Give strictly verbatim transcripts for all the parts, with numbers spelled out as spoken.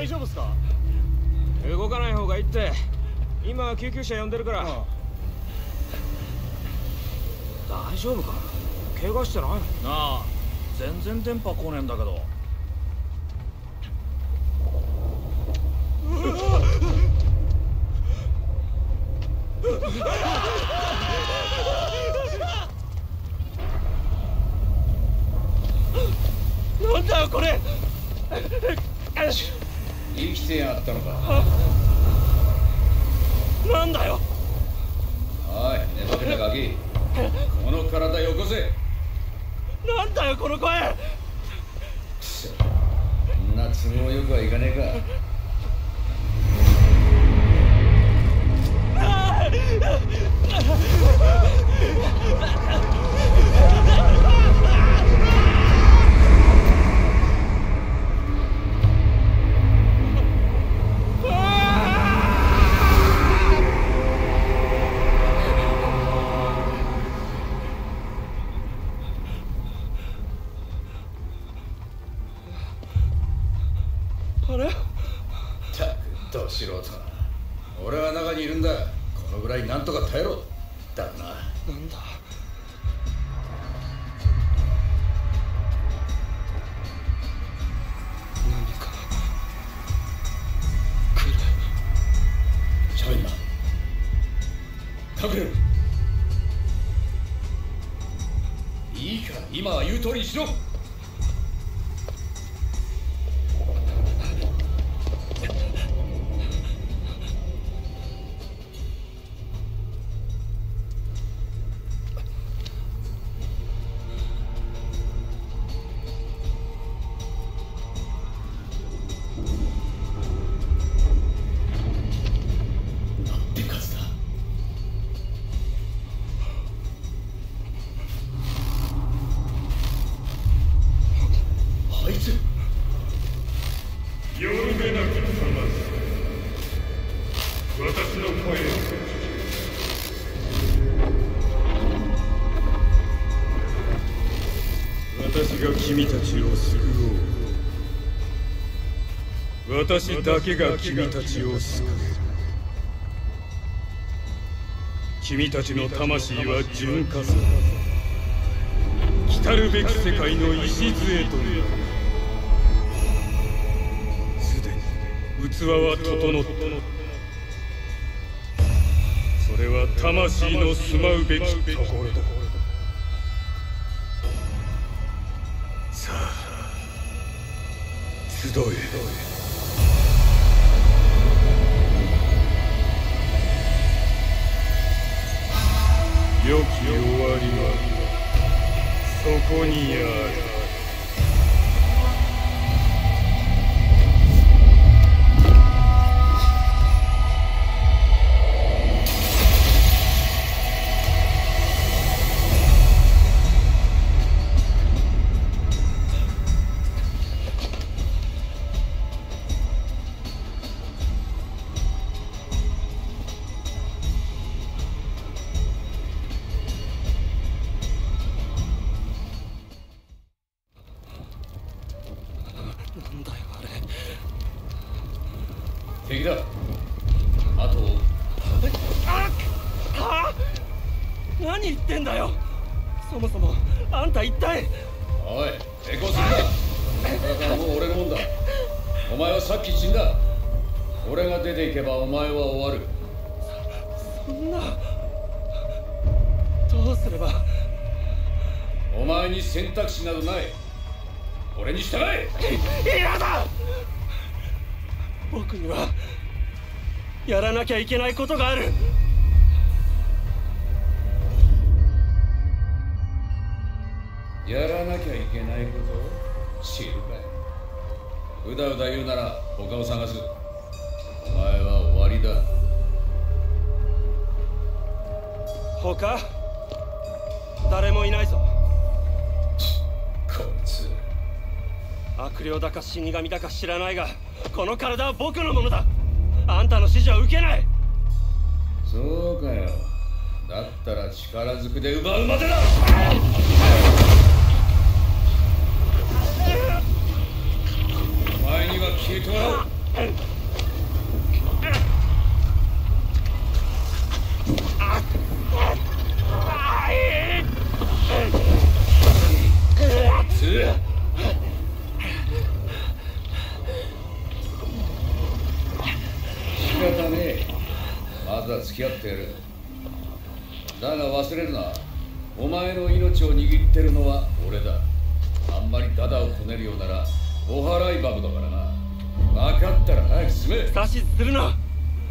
大丈夫っすか？ 動かない方がいいって。今救急車呼んでるから。大丈夫か？怪我してないの？なあ、全然電波来ねえんだけど。なんだよこれ。 生きてやがったのか。 なんだよ。 おい、寝ぼけたガキ、この体よこせ。 なんだよこの声。 そんな都合よくはいかねえか。 あれ？ ったくど素人な。俺は中にいるんだ。このぐらいなんとか耐えろ。だな。 なんだ。何か来る。 しゃべんな。隠れろ。いいか、今は言う通りにしろ。 私が君たちを救おう。私だけが君たちを救える。君たちの魂は純化され、来るべき世界の礎となる。すでに器は整った。それは魂の住まうべきところだ。さあ、集え。良き終わりはそこにある。 なんだよあれ。 敵だ。あとあっはあ、何言ってんだよ。そもそもあんた一体。 おい、抵抗するな。だからもう俺のもんだ。お前はさっき死んだ。俺が出ていけばお前は終わる。 そんな。どうすれば。 お前に選択肢などない。俺に従え。 嫌だ。僕にはやらなきゃいけないことがある。 やらなきゃいけないこと知るかい。うだうだ言うなら他を探す。お前は終わりだ。 他誰もいないぞ。 こいつ悪霊だか死神だか知らないが、この体は僕のものだ。あんたの指示は受けない。 そうかよ。だったら力ずくで奪うまでだ。お前には消えてもらう。 まずは付き合ってやる。だが忘れるな、お前の命を握ってるのは俺だ。あんまりダダをこねるようならお払い箱だからな。分かったら早く進め。 指図するな。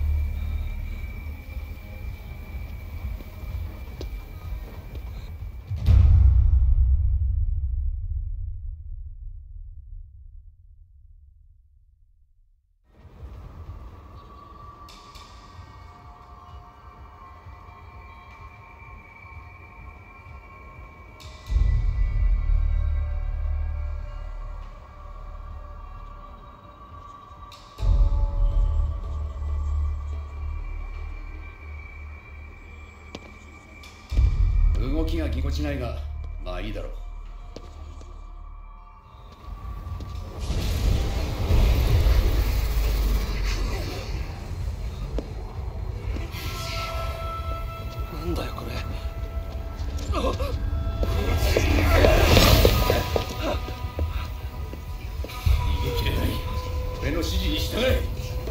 動きがぎこちないが、まあいいだろう。 なんだよこれ。 逃げきれない。俺の指示に従え。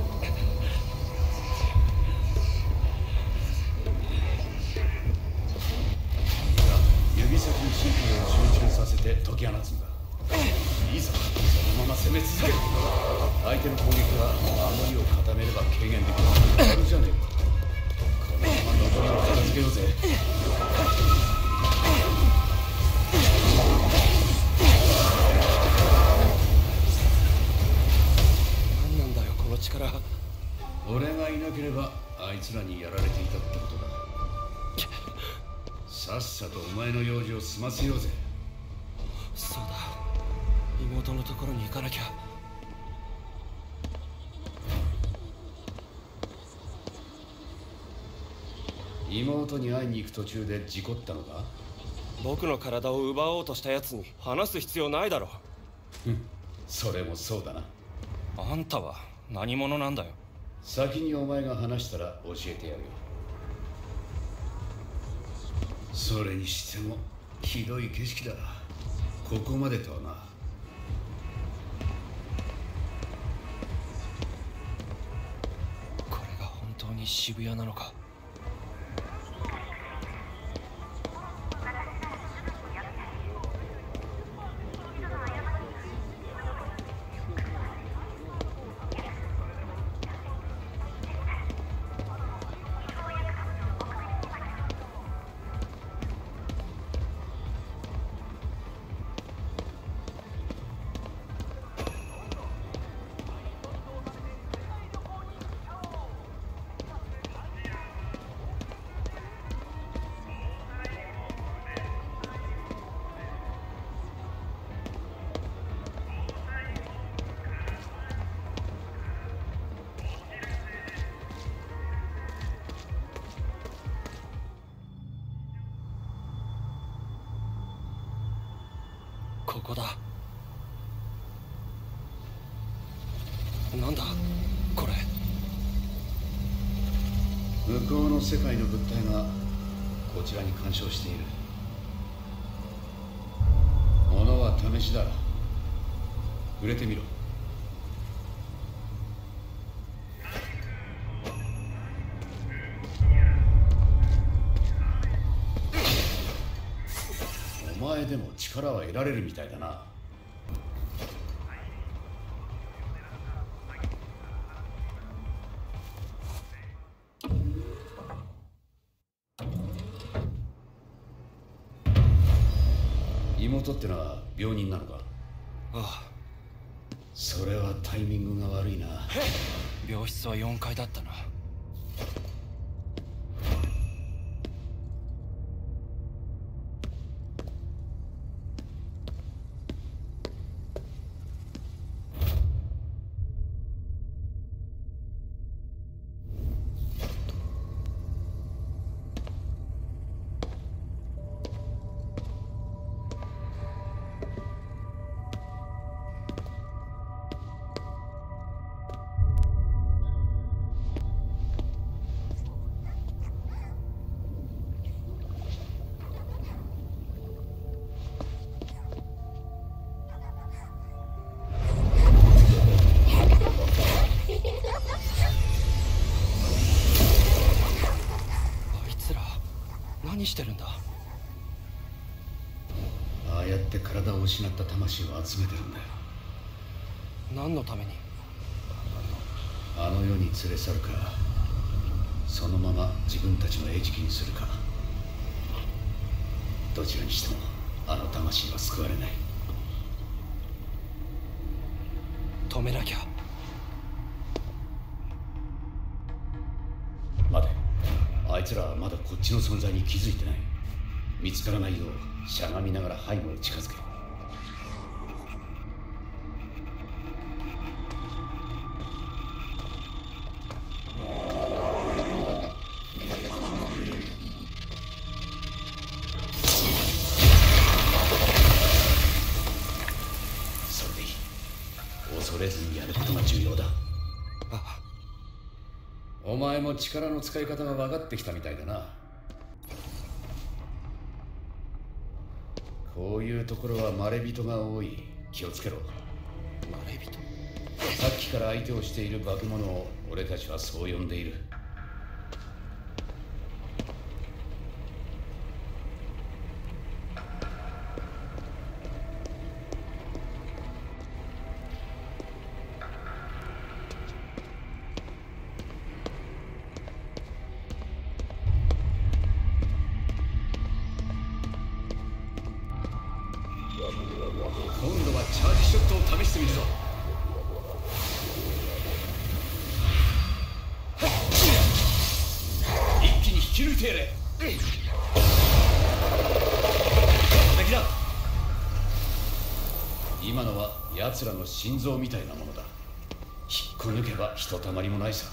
指先に神経を集中させて解き放つんだ。いいぞ、そのまま攻め続ける。相手の攻撃は守りを固めれば軽減できる。やるじゃねえか。このまま残りを片付けようぜ。 何なんだよこの力。 俺がいなければあいつらにやられていたってことだ。さっさとお前の用事を済ませようぜ。 そうだ、妹のところに行かなきゃ。 妹に会いに行く途中で事故ったのか？ 僕の体を奪おうとしたやつに話す必要ないだろ。 ふん、それもそうだな。 あんたは何者なんだよ。 先にお前が話したら教えてやるよ。それにしてもひどい景色だ。ここまでとはな。 これが本当に渋谷なのか。ここだ。なんだこれ。 向こうの世界の物体がこちらに干渉している。物は試しだ。触れてみろ。お前でも力は得られるみたいだな。妹ってのは病人なのか？ ああ、 それはタイミングが悪いな。 病室はよんかいだったな。 何してるんだ。 ああやって体を失った魂を集めてるんだよ。 何のために？ あの世に連れ去るか、そのまま自分たちの餌食にするか。どちらにしてもあの魂は救われない。 止めなきゃ。 待て、あいつらはまだこっちの存在に気づいてない。見つからないようしゃがみながら背後へ近づけ。それでいい。恐れずにやることが重要だ。 あお前も力の使い方が分かってきたみたいだな。こういうところはまれびとが多い。気をつけろ。 まれびと。 さっきから相手をしている化け物を俺たちはそう呼んでいる。今度はチャージショットを試してみるぞ。一気に引き抜いてやれ。完璧だ。今のは奴らの心臓みたいなものだ。引っこ抜けばひとたまりもないさ。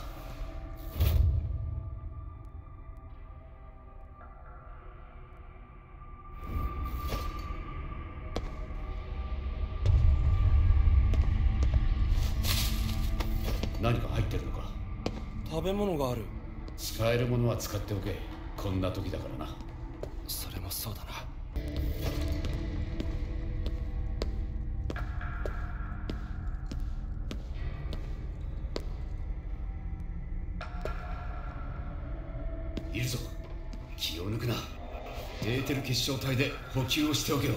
何か入ってるのか？ 食べ物がある。 使えるものは使っておけ。こんな時だからな。 それもそうだな。 いるぞ。気を抜くな。エーテル結晶体で補給をしておけよ。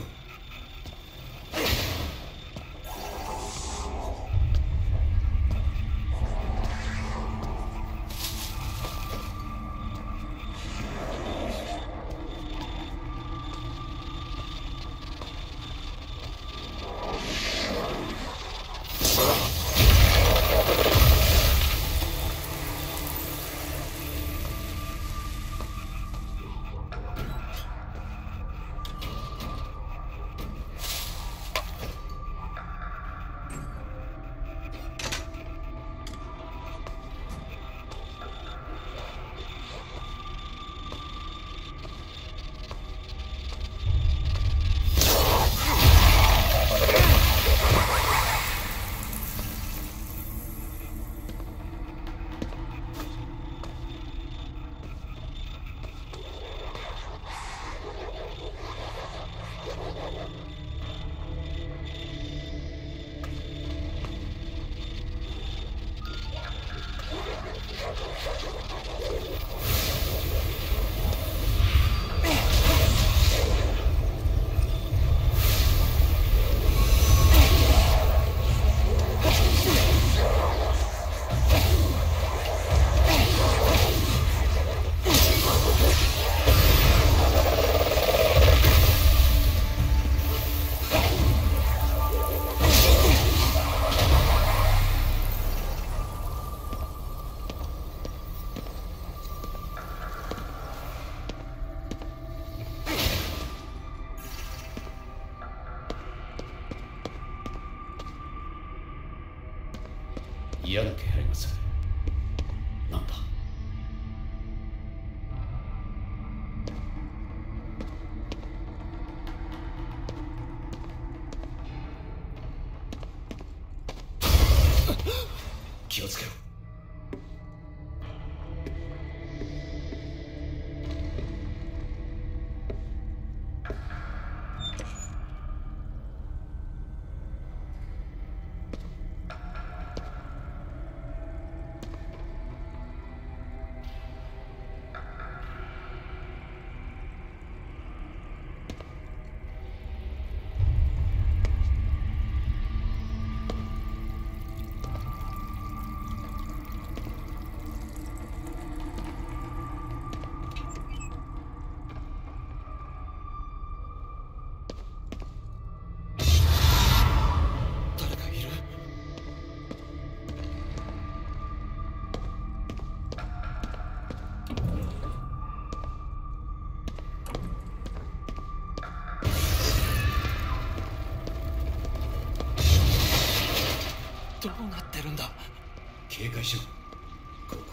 嫌な気配がする。なんだ？気をつけろ。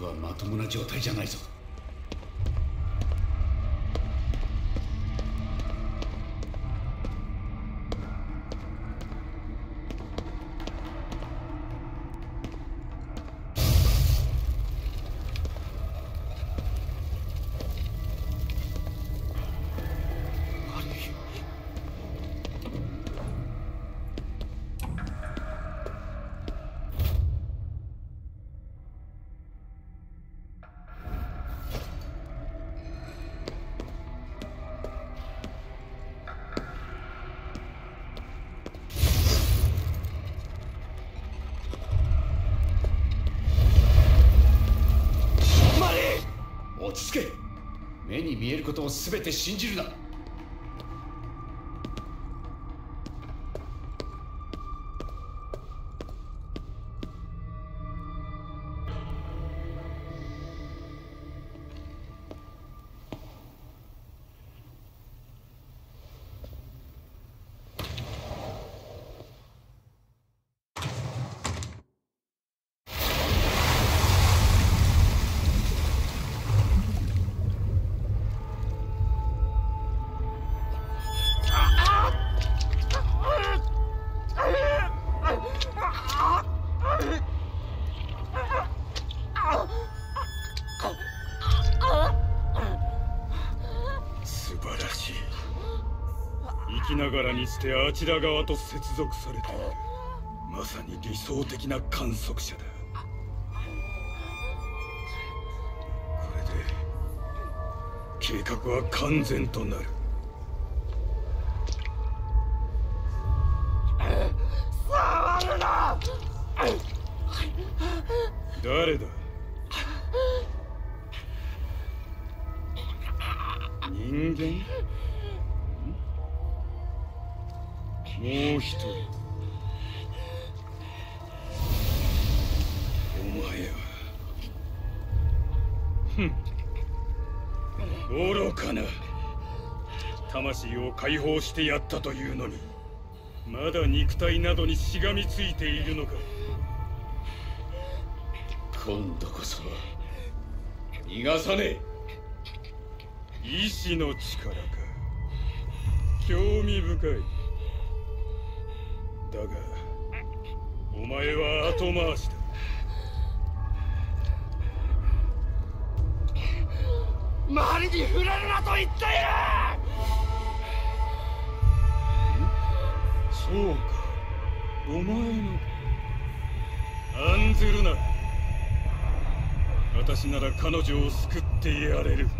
はまともな状態じゃないぞ。落ち着け。目に見えることを全て信じるな。 素晴らしい。生きながらにしてあちら側と接続された、まさに理想的な観測者だ。これで計画は完全となる。 触るな。 誰だ？人間？もう一人。お前はふん、愚かな。魂を解放してやったというのに、まだ肉体などにしがみついているのか。 今度こそは逃がさねえ。 意志の力か。興味深い。だがお前は後回しだ。 周りに触れるなと言っている。 そうか、お前の。案ずるな。私なら彼女を救ってやれる。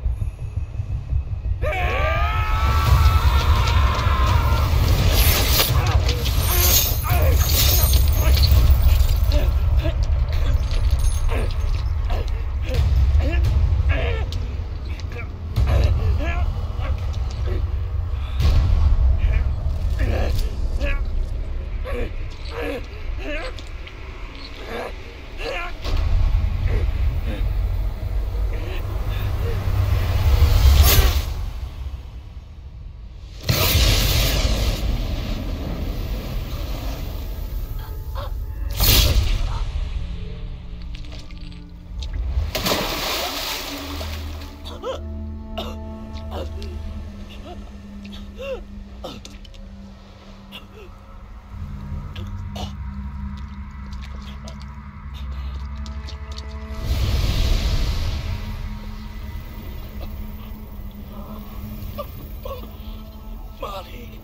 マリー。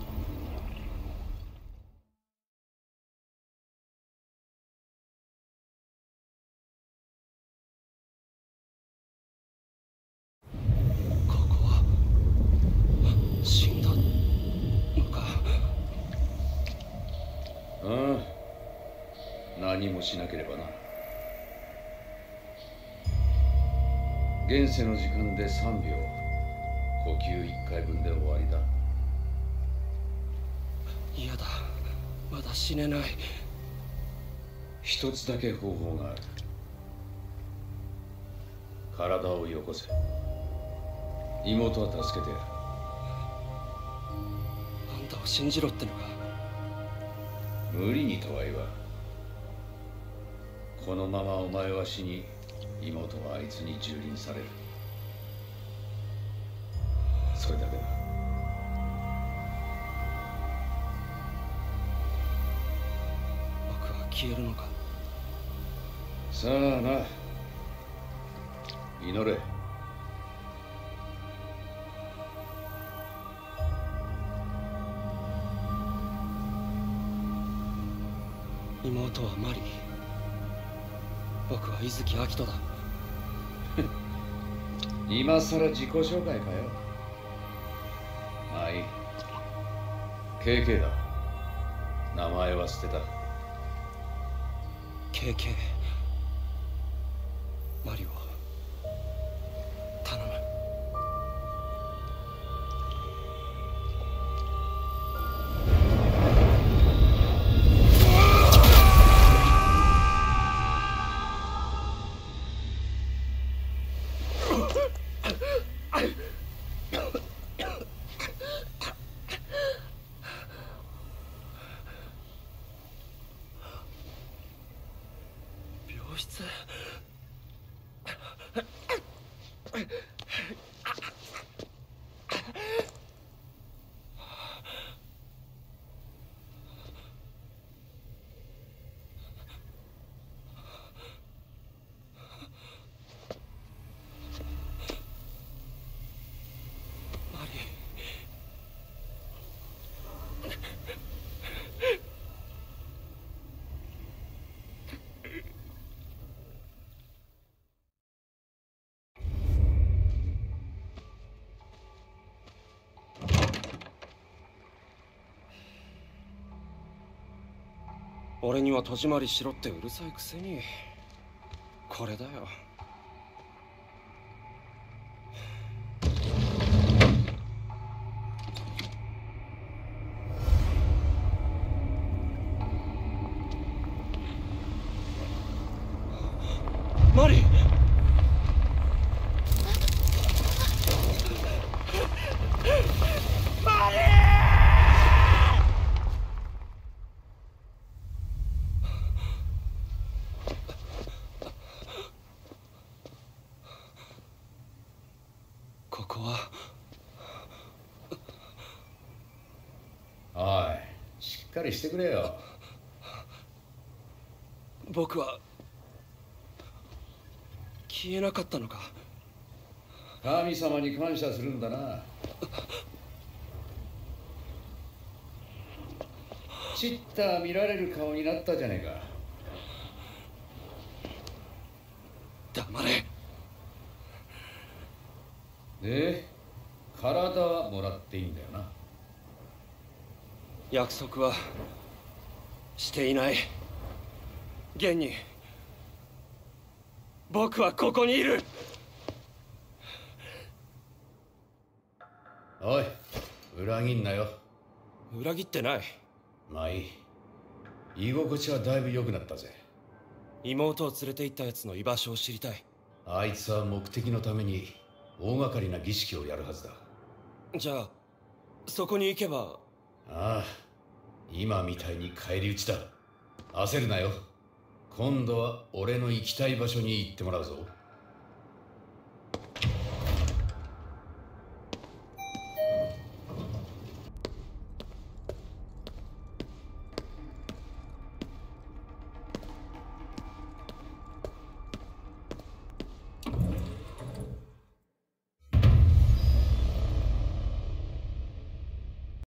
ここは死んだのか。 ああ、何もしなければな。現世の時間でさんびょう、呼吸いっかいぶんで終わりだ。 嫌だ、まだ死ねない。 一つだけ方法がある。体をよこせ。妹は助けてやる。 あんたを信じろってのか。 無理にとは言わん。このままお前は死に、 妹はあいつに蹂躙される。それだけだ。 僕は消えるのか。 さあな、祈れ。 妹はマリー、僕は伊月明人だ。 今さら自己紹介かよ。まあいい。 ケーケー だ。名前は捨てた。 ケーケー、 マリを頼む。病室。マリー。俺には戸締まりしろってうるさいくせに。これだよ。マリー。マリー。ここは。 おい、しっかりしてくれよ。 僕は消えなかったのか。 神様に感謝するんだな。ちった見られる顔になったじゃねえか。 黙れ。 で、体はもらっていいんだよな。 約束はしていない。現に僕はここにいる。 おい、裏切んなよ。 裏切ってない。 まあいい。居心地はだいぶ良くなったぜ。 妹を連れて行ったやつの居場所を知りたい。 あいつは目的のために大掛かりな儀式をやるはずだ。 じゃあそこに行けば。 ああ、今みたいに返り討ちだ。焦るなよ。今度は俺の行きたい場所に行ってもらうぞ。